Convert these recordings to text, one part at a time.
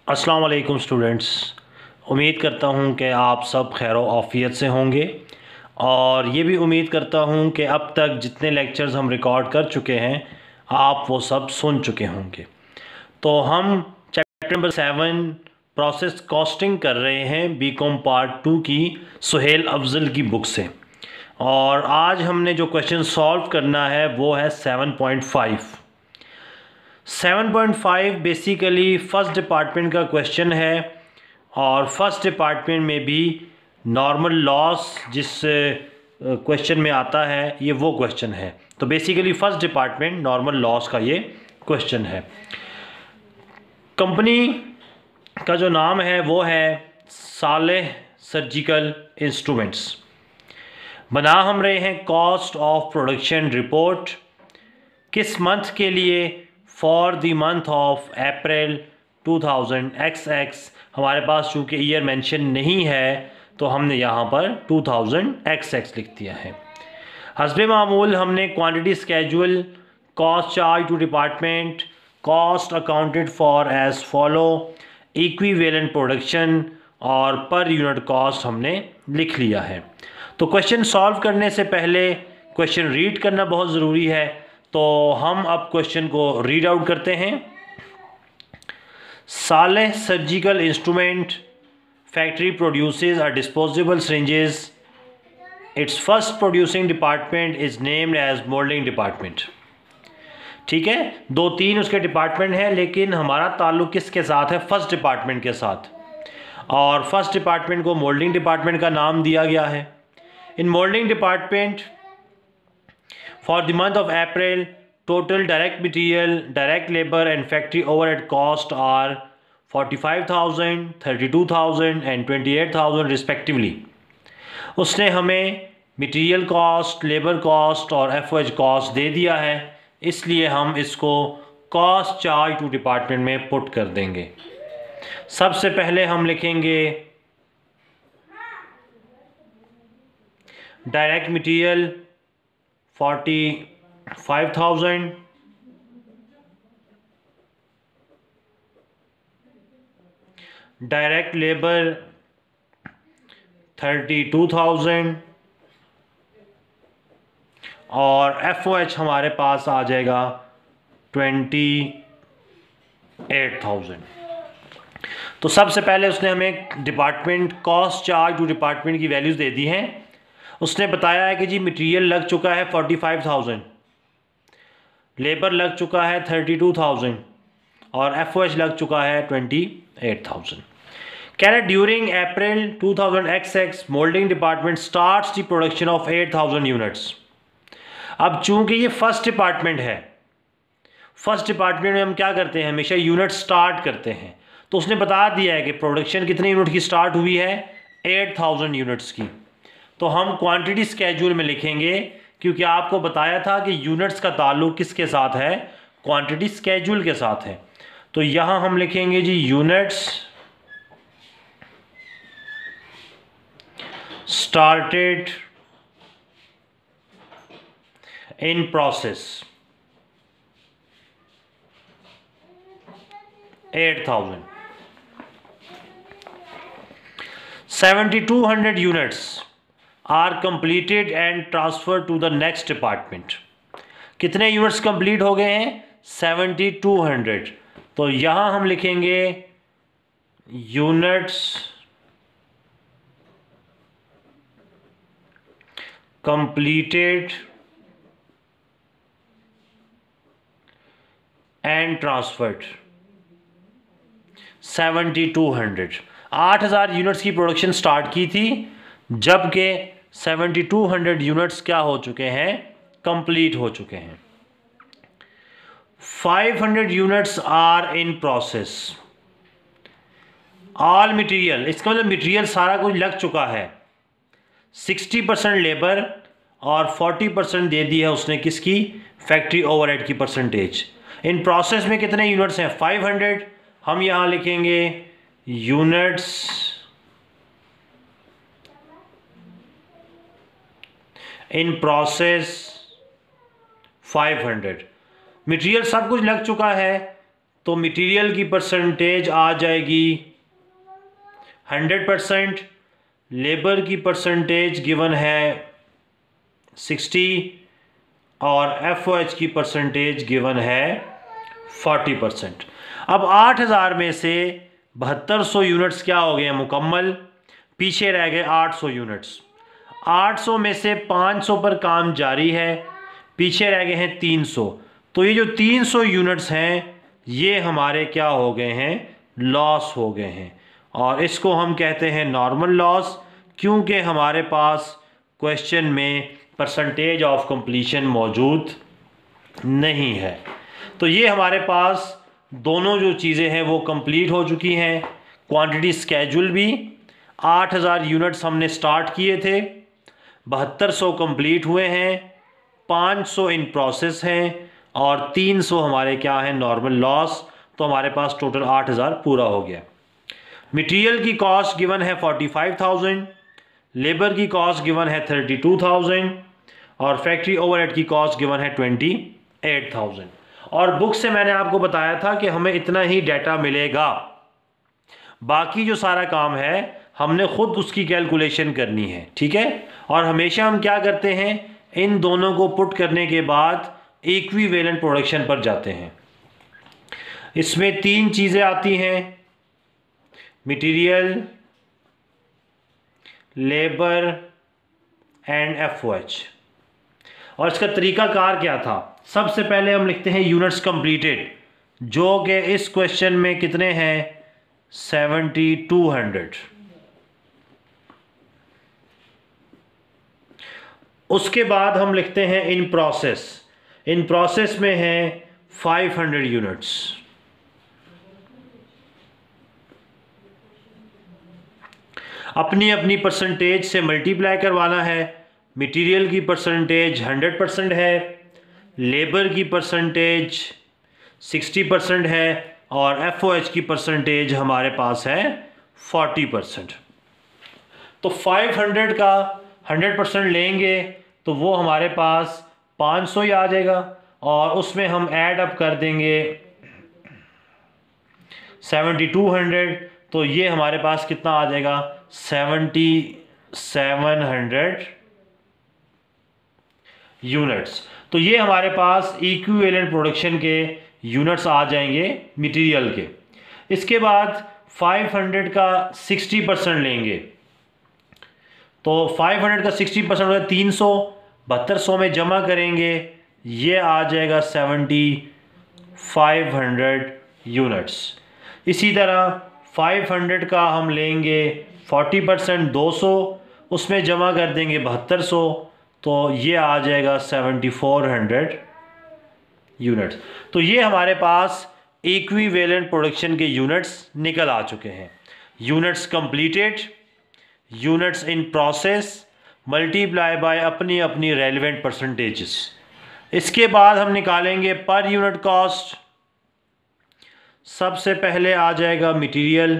अस्सलाम वालेकुम स्टूडेंट्स। उम्मीद करता हूँ कि आप सब खैर आफ़ियत से होंगे और ये भी उम्मीद करता हूँ कि अब तक जितने लेक्चर्स हम रिकॉर्ड कर चुके हैं आप वो सब सुन चुके होंगे। तो हम चैप्टर नंबर 7 प्रोसेस कॉस्टिंग कर रहे हैं बीकॉम पार्ट 2 की सुहेल अफजल की बुक से, और आज हमने जो क्वेश्चन सॉल्व करना है वो है 7.5। 7.5 बेसिकली फ़र्स्ट डिपार्टमेंट का क्वेश्चन है और फर्स्ट डिपार्टमेंट में भी नॉर्मल लॉस जिस क्वेश्चन में आता है ये वो क्वेश्चन है। तो basically first department normal loss का ये क्वेश्चन है। कंपनी का जो नाम है वो है सालेह सर्जिकल इंस्ट्रूमेंट्स। बना हम रहे हैं कॉस्ट ऑफ प्रोडक्शन रिपोर्ट किस मंथ के लिए, for the month of April 2000XX। हमारे पास चूँकि ईयर मेंशन नहीं है तो हमने यहाँ पर 2000XX लिख दिया है। हस्बे मामूल हमने quantity schedule, cost charge to department, cost accounted for as follow, equivalent production और पर यूनिट कॉस्ट हमने लिख लिया है। तो क्वेश्चन सॉल्व करने से पहले क्वेश्चन रीड करना बहुत ज़रूरी है, तो हम अब क्वेश्चन को रीड आउट करते हैं। Saleh surgical instrument factory produces a disposable syringes. Its first producing department is named as moulding department. ठीक है, 2-3 उसके डिपार्टमेंट हैं लेकिन हमारा ताल्लुक किसके साथ है? फर्स्ट डिपार्टमेंट के साथ, और फर्स्ट डिपार्टमेंट को मोल्डिंग डिपार्टमेंट का नाम दिया गया है। इन moulding department for the month of April, total direct material, direct labor and factory overhead cost are 45,000, 32,000 and 28,000 respectively. उसने हमें मटेरियल कॉस्ट, लेबर कॉस्ट और FOH कॉस्ट दे दिया है, इसलिए हम इसको कॉस्ट चार्ज टू डिपार्टमेंट में पुट कर देंगे। सबसे पहले हम लिखेंगे डायरेक्ट मटेरियल 45,000, डायरेक्ट लेबर 32,000 और FOH हमारे पास आ जाएगा 28,000। तो सबसे पहले उसने हमें department cost charge to department की वैल्यूज़ दे दी हैं। उसने बताया है कि जी मटेरियल लग चुका है 45,000, लेबर लग चुका है 32,000 और FOH लग चुका है 28,000। कह रहे during April 2000XX moulding department starts the production of 8,000 units. अब चूंकि ये फर्स्ट डिपार्टमेंट है, फर्स्ट डिपार्टमेंट में हम क्या करते हैं? हमेशा यूनिट स्टार्ट करते हैं। तो उसने बता दिया है कि प्रोडक्शन कितने यूनिट की स्टार्ट हुई है? 8,000 यूनिट्स की। तो हम क्वांटिटी स्केड्यूल में लिखेंगे, क्योंकि आपको बताया था कि यूनिट्स का ताल्लुक किसके साथ है? क्वांटिटी स्केड्यूल के साथ है। तो यहां हम लिखेंगे जी units started in process 8,000। 7,200 units are completed and transfer to the next department. कितने यूनिट्स कंप्लीट हो गए हैं? 7,200। तो यहां हम लिखेंगे units completed and transferred 7,200। 8,000 units की प्रोडक्शन स्टार्ट की थी, जबकि 7,200 यूनिट्स क्या हो चुके हैं? कंप्लीट हो चुके हैं। 500 units are in process. All material, इसका मतलब मटेरियल सारा कुछ लग चुका है। 60% लेबर और 40% दे दी है उसने किसकी? फैक्ट्री ओवरहेड की परसेंटेज। इन प्रोसेस में कितने यूनिट्स हैं? 500। हम यहां लिखेंगे यूनिट्स इन प्रोसेस 500। मटेरियल सब कुछ लग चुका है तो मटेरियल की परसेंटेज आ जाएगी 100%, लेबर की परसेंटेज गिवन है 60 और FOH की परसेंटेज गिवन है 40%। अब 8000 में से 7200 यूनिट्स क्या हो गए हैं मुकम्मल, पीछे रह गए 800 यूनिट्स। 800 में से 500 पर काम जारी है, पीछे रह गए हैं 300। तो ये जो 300 यूनिट्स हैं ये हमारे क्या हो गए हैं, लॉस हो गए हैं, और इसको हम कहते हैं नॉर्मल लॉस, क्योंकि हमारे पास क्वेश्चन में परसेंटेज ऑफ कंप्लीशन मौजूद नहीं है। तो ये हमारे पास दोनों जो चीज़ें हैं वो कंप्लीट हो चुकी हैं। क्वांटिटी स्केड्यूल भी 8000 यूनिट्स हमने स्टार्ट किए थे, 7200 कंप्लीट हुए हैं, 500 इन प्रोसेस हैं और 300 हमारे क्या हैं, नॉर्मल लॉस। तो हमारे पास टोटल 8000 पूरा हो गया। मटेरियल की कॉस्ट गिवन है 45,000, लेबर की कॉस्ट गिवन है 32,000 और फैक्ट्री ओवरहेड की कॉस्ट गिवन है 28,000। और बुक से मैंने आपको बताया था कि हमें इतना ही डाटा मिलेगा, बाकी जो सारा काम है हमने खुद उसकी कैलकुलेशन करनी है, ठीक है। और हमेशा हम क्या करते हैं, इन दोनों को पुट करने के बाद इक्विवेलेंट प्रोडक्शन पर जाते हैं। इसमें 3 चीज़ें आती हैं, मटेरियल, लेबर एंड FOH। और इसका तरीकाकार क्या था, सबसे पहले हम लिखते हैं यूनिट्स कंप्लीटेड, जो कि इस क्वेश्चन में कितने हैं, 7200। उसके बाद हम लिखते हैं इन प्रोसेस, इन प्रोसेस में हैं 500 यूनिट्स। अपनी अपनी परसेंटेज से मल्टीप्लाई करवाना है। मटेरियल की परसेंटेज 100% है, लेबर की परसेंटेज 60% है और FOH की परसेंटेज हमारे पास है 40%। तो 500 का 100% लेंगे तो वो हमारे पास 500 ही आ जाएगा, और उसमें हम ऐड अप कर देंगे 7200, तो ये हमारे पास कितना आ जाएगा, 7700 यूनिट्स। तो ये हमारे पास इक्विवेलेंट प्रोडक्शन के यूनिट्स आ जाएंगे मटेरियल के। इसके बाद 500 का 60% लेंगे, तो 500 का 60% होगा 300, 7200 में जमा करेंगे, ये आ जाएगा 7500 यूनिट्स। इसी तरह 500 का हम लेंगे 40% 200, उसमें जमा कर देंगे 7200, तो ये आ जाएगा 7400 यूनिट्स। तो ये हमारे पास इक्विवेलेंट प्रोडक्शन के यूनिट्स निकल आ चुके हैं। Units completed, units in process multiply by अपनी अपनी रेलिवेंट परसेंटेजेस। इसके बाद हम निकालेंगे पर यूनिट कॉस्ट। सबसे पहले आ जाएगा मटेरियल।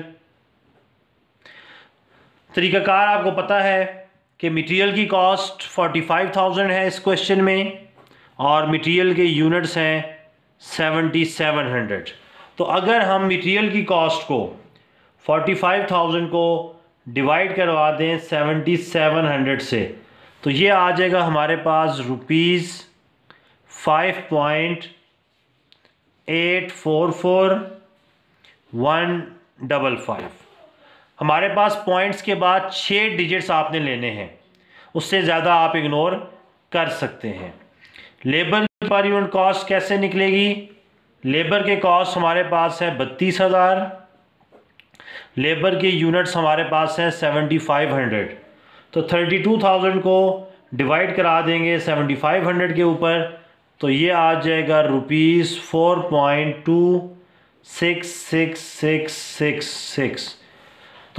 तरीकाकार आपको पता है कि मटेरियल की कॉस्ट 45,000 है इस क्वेश्चन में, और मटेरियल के यूनिट्स हैं 7700। तो अगर हम मटेरियल की कॉस्ट को 45,000 को डिवाइड करवा दें 7700 से, तो ये आ जाएगा हमारे पास ₹5.844155। हमारे पास पॉइंट्स के बाद 6 डिजिट्स आपने लेने हैं, उससे ज़्यादा आप इग्नोर कर सकते हैं। लेबर पर यूनिट कॉस्ट कैसे निकलेगी, लेबर के कॉस्ट हमारे पास है 32,000, लेबर के यूनिट्स हमारे पास हैं 7500, तो 32,000 को डिवाइड करा देंगे 7500 के ऊपर, तो ये आ जाएगा ₹4.266666, तो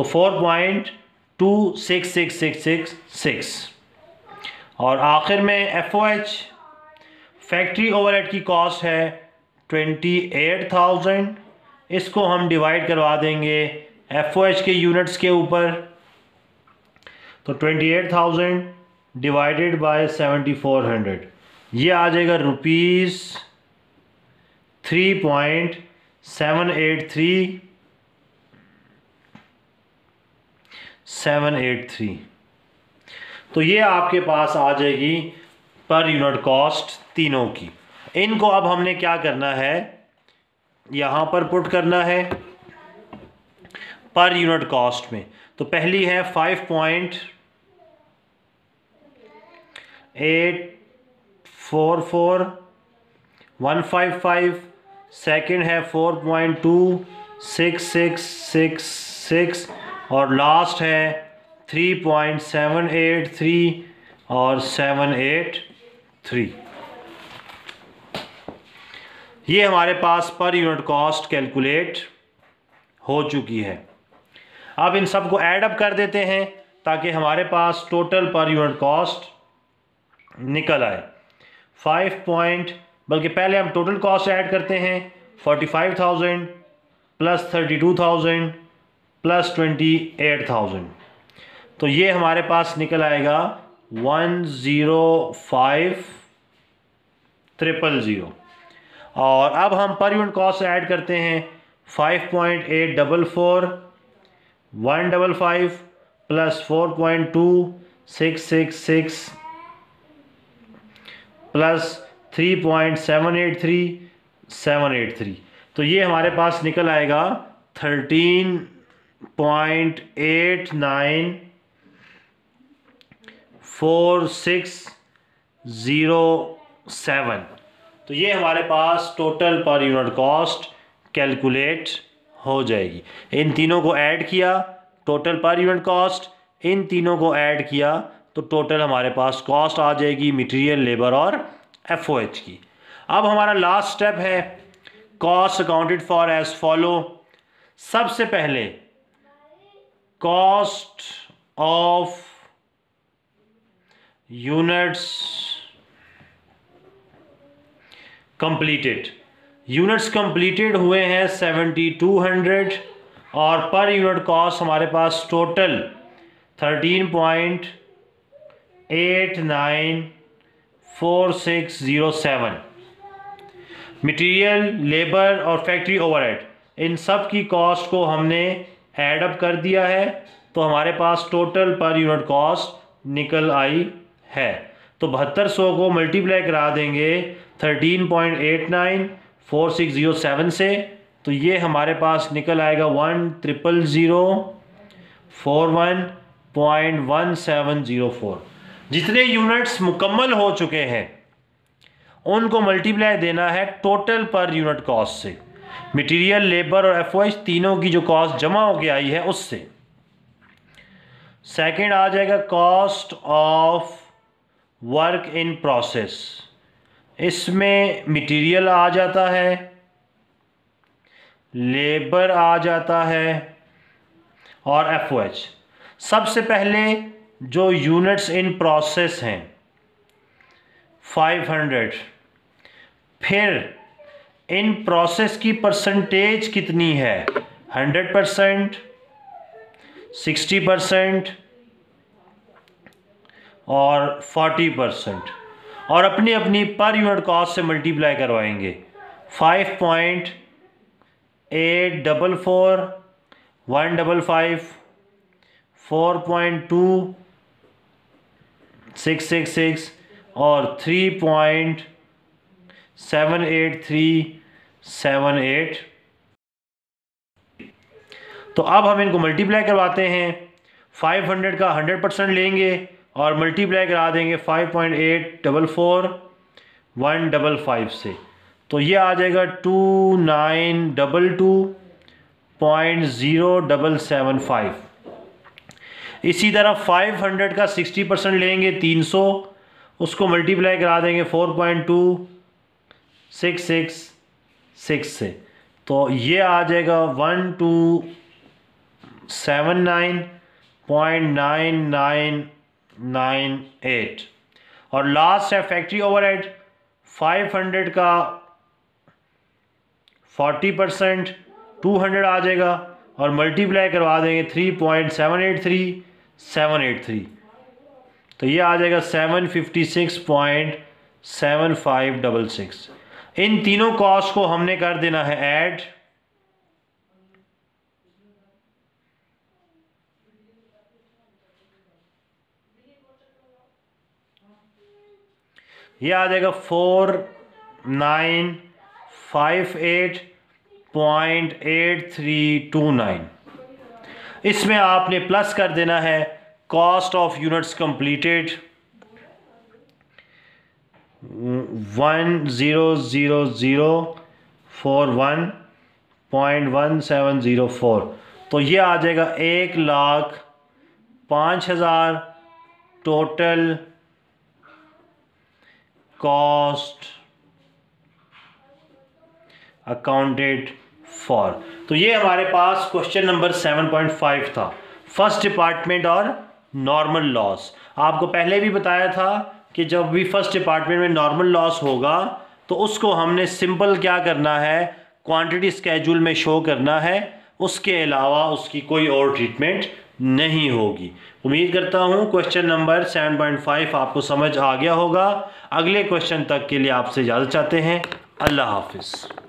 4.266666। और आखिर में FOH फैक्ट्री ओवरहेड की कॉस्ट है 28,000, इसको हम डिवाइड करवा देंगे FOH के यूनिट्स के ऊपर, तो 28,000 डिवाइडेड बाय 7400, ये आ जाएगा ₹3.67 783 तो ये आपके पास आ जाएगी पर यूनिट कॉस्ट तीनों की। इनको अब हमने क्या करना है, यहाँ पर पुट करना है पर यूनिट कॉस्ट में। तो पहली है 5.844155, सेकंड है 4.2666 और लास्ट है 3.783 और 783। ये हमारे पास पर यूनिट कॉस्ट कैलकुलेट हो चुकी है। अब इन सब को ऐड अप कर देते हैं ताकि हमारे पास टोटल पर यूनिट कॉस्ट निकल आए। बल्कि पहले हम टोटल कॉस्ट ऐड करते हैं, 45,000 प्लस 32,000 प्लस 28,000। तो ये हमारे पास निकल आएगा 105,000। और अब हम पर यूनिट कॉस्ट ऐड करते हैं 5.844,155 प्लस 4.2666 प्लस 3.783 तो ये हमारे पास निकल आएगा 13.894607। तो ये हमारे पास total per unit cost calculate हो जाएगी। इन तीनों को ऐड किया, टोटल पर यूनिट कॉस्ट, इन तीनों को ऐड किया तो टोटल हमारे पास कॉस्ट आ जाएगी मटेरियल, लेबर और FOH की। अब हमारा लास्ट स्टेप है cost accounted for as follow. सबसे पहले cost of units completed. Units completed हुए हैं 7200 और पर यूनिट कॉस्ट हमारे पास टोटल 13.894607। मटेरियल, लेबर और फैक्ट्री ओवरहेड, इन सब की कॉस्ट को हमने ऐड अप कर दिया है तो हमारे पास टोटल पर यूनिट कॉस्ट निकल आई है। तो 7200 को मल्टीप्लाई करा देंगे 13.894607 से, तो ये हमारे पास निकल आएगा 1,000,041.1704। जितने यूनिट्स मुकम्मल हो चुके हैं उनको मल्टीप्लाई देना है टोटल पर यूनिट कॉस्ट से, मटेरियल, लेबर और FOH तीनों की जो कॉस्ट जमा होके आई है उससे। सेकंड आ जाएगा cost of work in process. इसमें मटेरियल आ जाता है, लेबर आ जाता है और FOH। सबसे पहले जो यूनिट्स इन प्रोसेस हैं 500, फिर इन प्रोसेस की परसेंटेज कितनी है, 100%, 60% और 40%, और अपनी अपनी पर यूनिट कॉस्ट से मल्टीप्लाई करवाएंगे। 5.844,155, 4.2666 और 3.78378। तो अब हम इनको मल्टीप्लाई करवाते हैं। 500 का 100% लेंगे और मल्टीप्लाई करा देंगे 5.844,155 से, तो ये आ जाएगा 2922.0775। इसी तरह 500 का 60% लेंगे 300, उसको मल्टीप्लाई करा देंगे 4.2666 से, तो ये आ जाएगा 1279.9998। और लास्ट है फैक्ट्री ओवरहेड। 500 का 40% 200 आ जाएगा और मल्टीप्लाई करवा देंगे 3.783783, तो ये आ जाएगा 756.7566। इन तीनों कॉस्ट को हमने कर देना है ऐड ये आ जाएगा 4958.8329। इसमें आपने प्लस कर देना है कॉस्ट ऑफ यूनिट्स कंप्लीटेड 100041.1704। तो ये आ जाएगा 1,05,000 टोटल कॉस्ट अकाउंटेड फॉर। तो ये हमारे पास क्वेश्चन नंबर 7.5 था, फर्स्ट डिपार्टमेंट और नॉर्मल लॉस। आपको पहले भी बताया था कि जब भी फर्स्ट डिपार्टमेंट में नॉर्मल लॉस होगा तो उसको हमने सिंपल क्या करना है, क्वांटिटी स्केड्यूल में शो करना है, उसके अलावा उसकी कोई और ट्रीटमेंट नहीं होगी। उम्मीद करता हूँ क्वेश्चन नंबर 7.5 आपको समझ आ गया होगा। अगले क्वेश्चन तक के लिए आपसे इजाज़त चाहते हैं। अल्लाह हाफिज़।